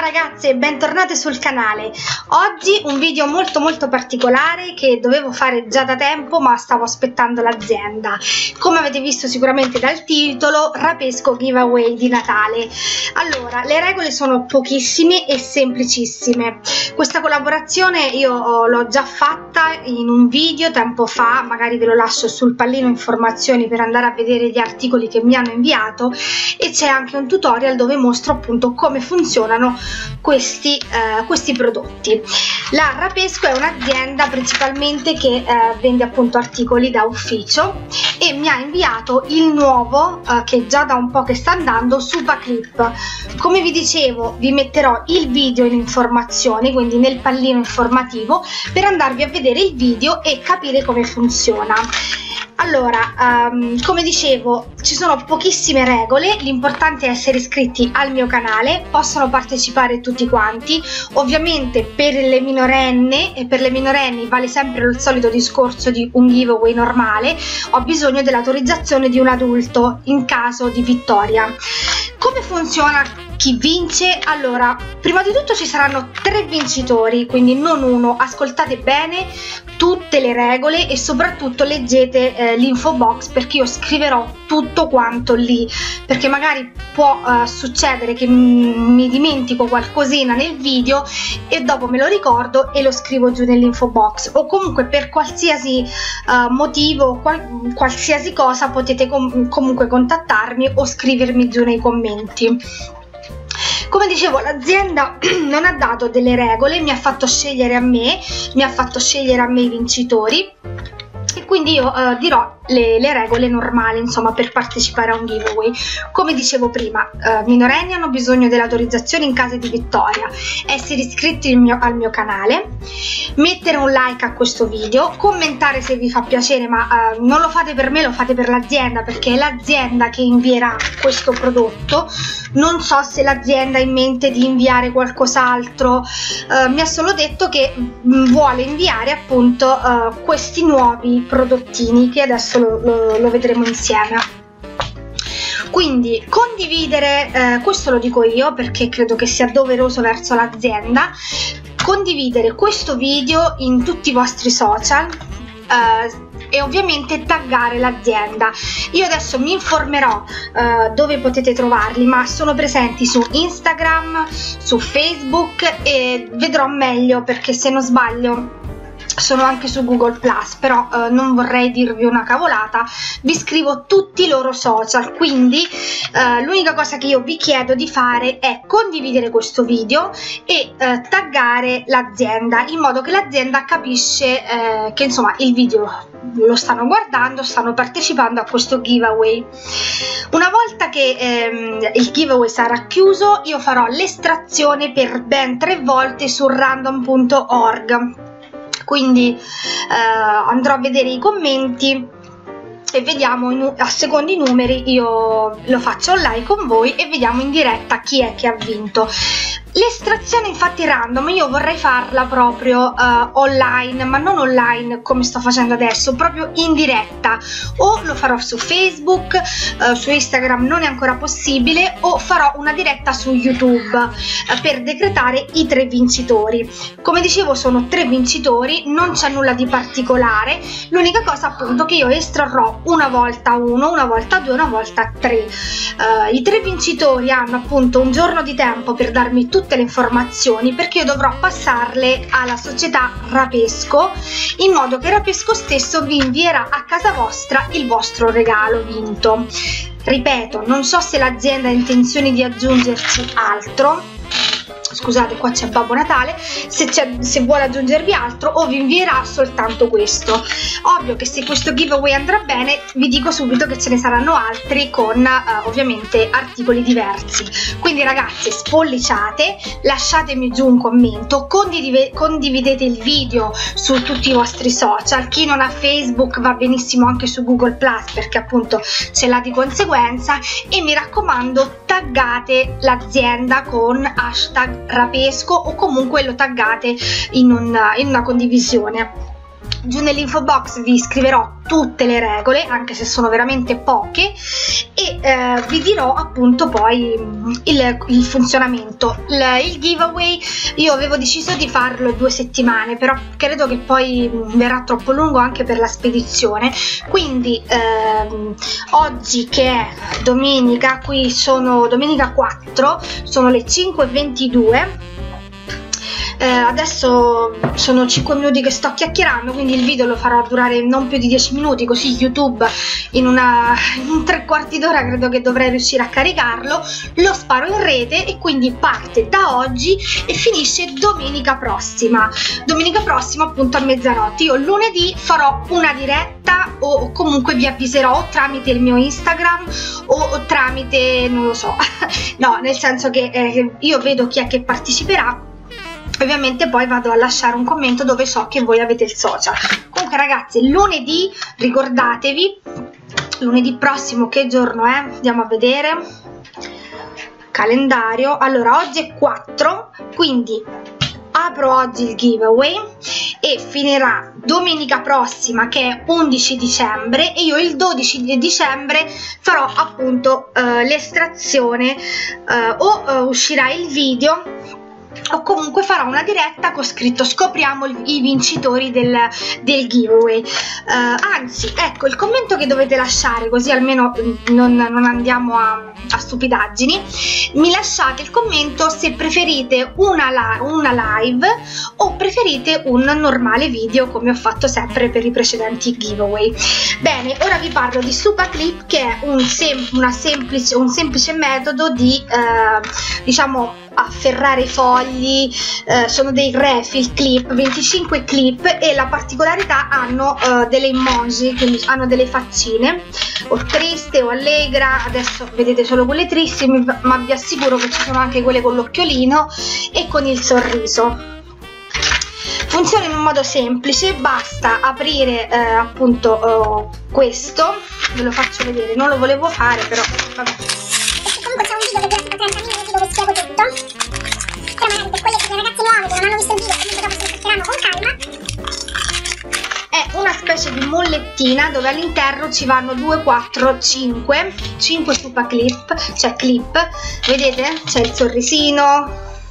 ragazze e bentornate sul canale. Oggi un video molto particolare che dovevo fare già da tempo, ma stavo aspettando l'azienda. Come avete visto sicuramente dal titolo, Rapesco giveaway di Natale. Allora, le regole sono pochissime e semplicissime. Questa collaborazione io l'ho già fatta in un video tempo fa, magari ve lo lascio sul pallino informazioni per andare a vedere gli articoli che mi hanno inviato, e c'è anche un tutorial dove mostro appunto come funzionano questi prodotti. La Rapesco è un'azienda principalmente che vende appunto articoli da ufficio e mi ha inviato il nuovo che già da un po' che sta andando, Supa Clip. Come vi dicevo, vi metterò il video in informazioni, quindi nel pallino informativo, per andarvi a vedere il video e capire come funziona. Allora, come dicevo, ci sono pochissime regole, l'importante è essere iscritti al mio canale, possono partecipare tutti quanti. Ovviamente per le minorenni vale sempre il solito discorso di un giveaway normale, ho bisogno dell'autorizzazione di un adulto in caso di vittoria. Come funziona chi vince? Allora, prima di tutto ci saranno 3 vincitori, quindi non uno. Ascoltate bene tutte le regole e soprattutto leggete l'info box, perché io scriverò tutto quanto lì, perché magari può succedere che mi dimentico qualcosina nel video e dopo me lo ricordo e lo scrivo giù nell'info box, o comunque per qualsiasi motivo, qualsiasi cosa potete comunque contattarmi o scrivermi giù nei commenti. Come dicevo, l'azienda non ha dato delle regole, mi ha fatto scegliere a me i vincitori, e quindi io dirò le regole normali, insomma, per partecipare a un giveaway. Come dicevo prima, minorenni hanno bisogno dell'autorizzazione in caso di vittoria, essere iscritti al mio canale, mettere un like a questo video, commentare se vi fa piacere, ma non lo fate per me, lo fate per l'azienda, perché è l'azienda che invierà questo prodotto. Non so se l'azienda ha in mente di inviare qualcos'altro, mi ha solo detto che vuole inviare appunto questi nuovi prodottini che adesso lo vedremo insieme. Quindi condividere, questo lo dico io perché credo che sia doveroso verso l'azienda, condividere questo video in tutti i vostri social e ovviamente taggare l'azienda. Io adesso mi informerò dove potete trovarli, ma sono presenti su Instagram, su Facebook, e vedrò meglio, perché se non sbaglio sono anche su Google Plus, però non vorrei dirvi una cavolata. Vi scrivo tutti i loro social, quindi l'unica cosa che io vi chiedo di fare è condividere questo video e taggare l'azienda, in modo che l'azienda capisce che insomma il video lo stanno guardando, stanno partecipando a questo giveaway. Una volta che il giveaway sarà chiuso, io farò l'estrazione per ben 3 volte su random.org. Quindi andrò a vedere i commenti e vediamo a secondo i numeri, io lo faccio online con voi e vediamo in diretta chi è che ha vinto. L'estrazione infatti random io vorrei farla proprio online, ma non online come sto facendo adesso, proprio in diretta, o lo farò su Facebook, su Instagram non è ancora possibile, o farò una diretta su YouTube per decretare i 3 vincitori. Come dicevo, sono 3 vincitori, non c'è nulla di particolare, l'unica cosa appunto che io estrarrò una volta 1, una volta 2, una volta 3. I 3 vincitori hanno appunto un giorno di tempo per darmi tutte le informazioni, perché io dovrò passarle alla società Rapesco, in modo che Rapesco stesso vi invierà a casa vostra il vostro regalo vinto. Ripeto, non so se l'azienda ha intenzione di aggiungerci altro. Scusate, qua c'è Babbo Natale, se vuole aggiungervi altro, o vi invierà soltanto questo. Ovvio che se questo giveaway andrà bene, vi dico subito che ce ne saranno altri con ovviamente articoli diversi. Quindi ragazzi, spolliciate, lasciatemi giù un commento, condividete il video su tutti i vostri social. Chi non ha Facebook va benissimo anche su Google Plus, perché appunto ce l'ha di conseguenza, e mi raccomando taggate l'azienda con hashtag Rapesco, o comunque lo taggate in una condivisione. giù nell'info box vi scriverò tutte le regole, anche se sono veramente poche, e vi dirò appunto poi il funzionamento. Il giveaway io avevo deciso di farlo 2 settimane, però credo che poi verrà troppo lungo anche per la spedizione, quindi oggi che è domenica, qui sono domenica 4, sono le 5:22. Adesso sono 5 minuti che sto chiacchierando, quindi il video lo farò durare non più di 10 minuti, così YouTube in un 3/4 d'ora credo che dovrei riuscire a caricarlo. Lo sparo in rete e quindi parte da oggi e finisce domenica prossima appunto a mezzanotte. Io lunedì farò una diretta o comunque vi avviserò o tramite il mio Instagram o tramite, non lo so, no, nel senso che io vedo chi è che parteciperà. Ovviamente poi vado a lasciare un commento dove so che voi avete il social. Comunque ragazzi, lunedì, ricordatevi, lunedì prossimo che giorno è? Andiamo a vedere calendario. Allora, oggi è 4, quindi apro oggi il giveaway e finirà domenica prossima che è 11 dicembre, e io il 12 di dicembre farò appunto l'estrazione o uscirà il video o comunque farò una diretta con scritto scopriamo i vincitori del giveaway. Anzi, ecco il commento che dovete lasciare, così almeno non andiamo a stupidaggini. Mi lasciate il commento se preferite una live o preferite un normale video come ho fatto sempre per i precedenti giveaway. Bene, ora vi parlo di SupaClip, che è un semplice metodo di diciamo afferrare i fogli. Sono dei refill clip, 25 clip, e la particolarità hanno delle emoji, quindi hanno delle faccine o triste o allegra. Adesso vedete solo quelle tristi, ma vi assicuro che ci sono anche quelle con l'occhiolino e con il sorriso. Funziona in un modo semplice, basta aprire appunto questo, ve lo faccio vedere, non lo volevo fare però vabbè. Comunque c'è un video che dura tipo 30 minuti dove spiego tutto, però magari per quelle ragazze nuove che non hanno visto il video, quindi dopo si aspetteranno con calma. È una specie di mollettina dove all'interno ci vanno 2, 4, 5 SupaClip, cioè clip, vedete? C'è il sorrisino,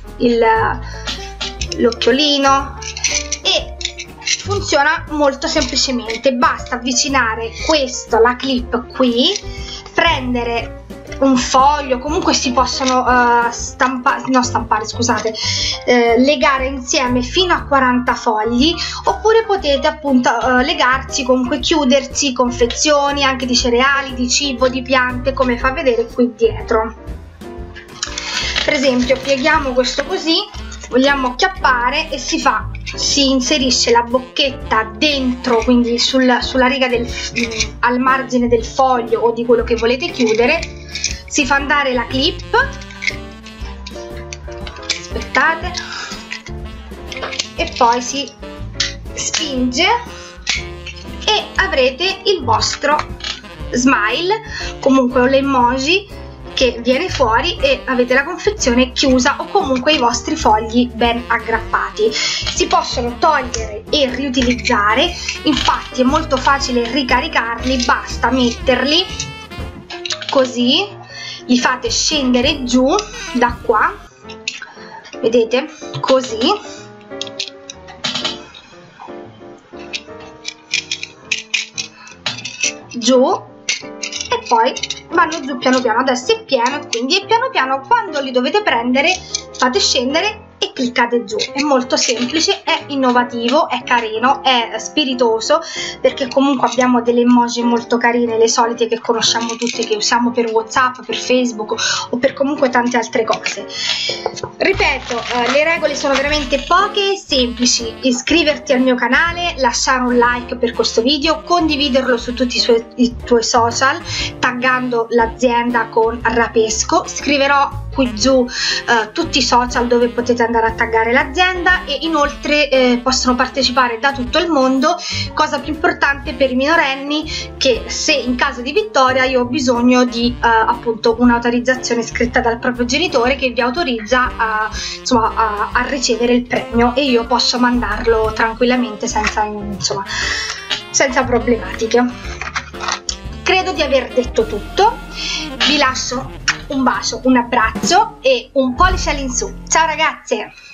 l'occhiolino, e funziona molto semplicemente. Basta avvicinare questo, la clip qui, prendere un foglio, comunque si possono legare insieme fino a 40 fogli, oppure potete appunto legarci, comunque chiuderci confezioni anche di cereali, di cibo, di piante, come fa vedere qui dietro. Per esempio pieghiamo questo così, vogliamo acchiappare e si inserisce la bocchetta dentro, quindi sulla riga al margine del foglio o di quello che volete chiudere. Si fa andare la clip, aspettate, e poi si spinge e avrete il vostro smile, comunque l'emoji che viene fuori, e avete la confezione chiusa o comunque i vostri fogli ben aggrappati. Si possono togliere e riutilizzare, infatti è molto facile ricaricarli, basta metterli così, li fate scendere giù da qua, vedete, così, giù, e poi vanno giù piano piano. Adesso è pieno, quindi piano piano quando li dovete prendere fate scendere e cliccate giù. È molto semplice, è innovativo, è carino, è spiritoso, perché comunque abbiamo delle emoji molto carine, le solite che conosciamo tutte, che usiamo per WhatsApp, per Facebook o per comunque tante altre cose. Ripeto, le regole sono veramente poche, semplici: iscriverti al mio canale, lasciare un like per questo video, condividerlo su tutti i tuoi social taggando l'azienda con Rapesco. Scriverò qui giù tutti i social dove potete andare a taggare l'azienda, e inoltre possono partecipare da tutto il mondo. Cosa più importante per i minorenni, che se in caso di vittoria io ho bisogno di appunto un'autorizzazione scritta dal proprio genitore che vi autorizza a ricevere il premio, e io posso mandarlo tranquillamente senza problematiche. Credo di aver detto tutto, vi lascio un bacio, un abbraccio e un pollice all'insù. Ciao ragazze!